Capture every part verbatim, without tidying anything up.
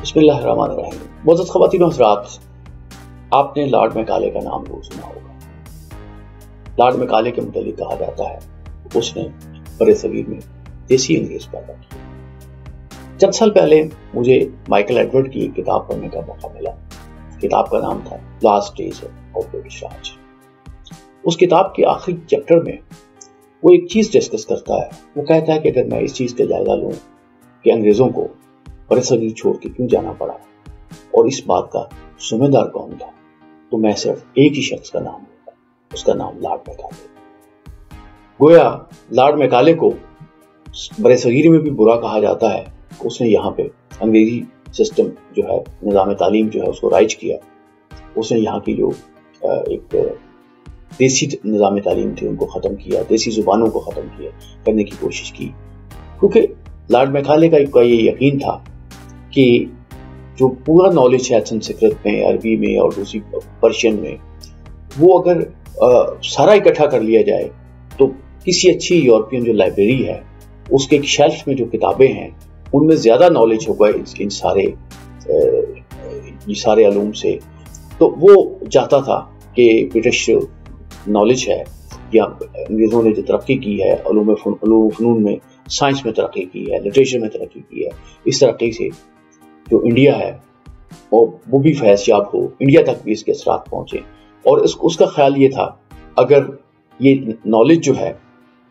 بسم اللہ الرحمن الرحیم۔ معزز خواتین و حضرات، آپ نے لارڈ میکالے کا نام ضرور سنا ہوگا۔ لارڈ میکالے کے متعلق کہا جاتا ہے اس نے برے صغیر میں دیسی انگریز پیدا کی۔ چند سال پہلے مجھے مائیکل ایڈورڈ کی ایک کتاب پڑھنے کا موقع ملا۔ کتاب کا نام تھا last days of British Raj. اس کتاب کے آخری چیپٹر میں وہ ایک چیز ڈسکس کرتا ہے۔ وہ کہتا ہے کہ اگر میں اس چیز کا جائزہ لوں کہ انگریزوں کو برے صغیر چھوڑ کے کیوں جانا پڑا اور اس بات کا ذمہ دار کون تھا، تو میں صرف ایک ہی شخص کا نام لوں گا، اس کا نام لارڈ میکالے۔ گویا لارڈ میکالے کو برے صغیر میں بھی برا کہا جاتا ہے کہ اس نے یہاں پہ انگریزی سسٹم جو ہے، نظام تعلیم جو ہے، اس کو رائج کیا۔ اس نے یہاں کی جو ایک دیسی نظام تعلیم تھے ان کو ختم کیا، دیسی زبانوں کو ختم کیا کرنے کی کوشش کی، کیونکہ لارڈ میکالے کا یہ یقین تھا کہ جو پورا نالج ہے سنسکرت میں، عربی میں اور دوسری پرشین میں، وہ اگر سارا اکٹھا کر لیا جائے تو کسی اچھی یورپین جو لائبریری ہے اس کے ایک شیلف میں جو کتابیں ہیں ان میں زیادہ نالج ہوگا ان سارے یہ سارے علوم سے۔ تو وہ چاہتا تھا کہ برٹش نالج ہے یا انگریزوں نے جو ترقی کی ہے علوم علوم فنون میں، سائنس میں ترقی کی ہے، لٹریچر میں ترقی کی ہے، اس ترقی سے جو انڈیا ہے اور وہ بھی فیض یاب ہو، انڈیا تک بھی اس کے اثرات پہنچے۔ اور اس اس کا خیال یہ تھا اگر یہ نالج جو ہے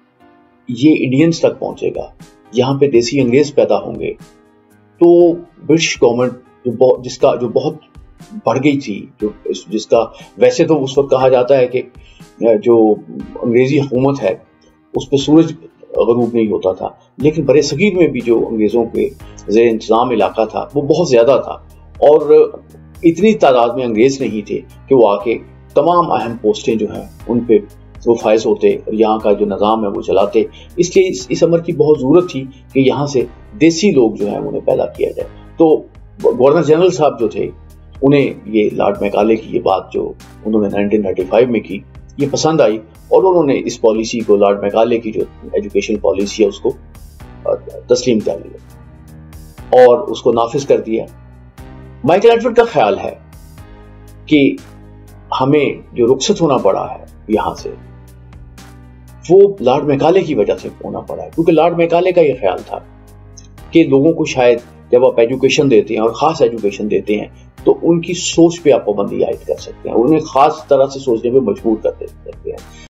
یہ انڈینز تک پہنچے گا، یہاں پہ دیسی انگریز پیدا ہوں گے، تو برٹش گورنمنٹ جو جس کا جو بہت بڑھ گئی تھی، جو جس کا ویسے تو اس وقت کہا جاتا ہے کہ جو انگریزی حکومت ہے اس پہ سورج غروب نہیں ہوتا تھا، لیکن برے صغیر میں بھی جو انگریزوں کے زیر انتظام علاقہ تھا وہ بہت زیادہ تھا، اور اتنی تعداد میں انگریز نہیں تھے کہ وہ آ کے تمام اہم پوسٹیں جو ہیں ان پہ وہ فائز ہوتے اور یہاں کا جو نظام ہے وہ چلاتے۔ اس لیے اس, اس امر کی بہت ضرورت تھی کہ یہاں سے دیسی لوگ جو ہیں انہیں پیدا کیا جائے۔ تو گورنر جنرل صاحب جو تھے انہیں یہ لارڈ میکالے کی یہ بات جو انہوں نے نائنٹین تھرٹی فائیو میں کی یہ پسند آئی، اور انہوں نے اس پالیسی کو، لارڈ میکالے کی جو ایجوکیشن پالیسی ہے اس کو تسلیم کر لیا اور اس کو نافذ کر دیا۔ مائیکل ایڈورڈ کا خیال ہے کہ ہمیں جو رخصت ہونا پڑا ہے یہاں سے وہ لارڈ میکالے کی وجہ سے ہونا پڑا ہے، کیونکہ لارڈ میکالے کا یہ خیال تھا کہ لوگوں کو شاید جب آپ ایجوکیشن دیتے ہیں اور خاص ایجوکیشن دیتے ہیں تو ان کی سوچ پہ آپ پابندی عائد کر سکتے ہیں، انہیں خاص طرح سے سوچنے پہ مجبور کر سکتے ہیں۔